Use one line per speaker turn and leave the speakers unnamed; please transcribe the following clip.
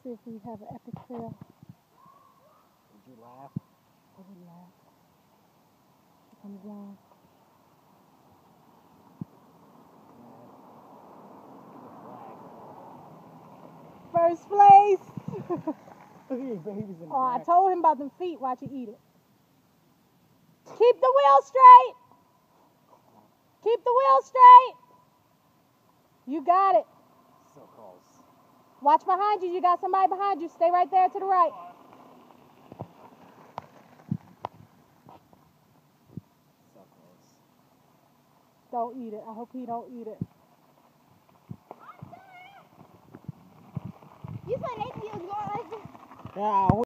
see if we have an epic fail.
Did you laugh?
I didn't laugh. Here comes John. First place!
Look at your babies in the
Oh, I
back.
told him about them feet. Watch you eat it. Keep the wheel straight! Keep the wheel straight! You got it.
So close.
Watch behind you. You got somebody behind you. Stay right there to the right.
So close.
Don't eat it. I hope he don't eat it.
You said 8 feels going like this.
Yeah.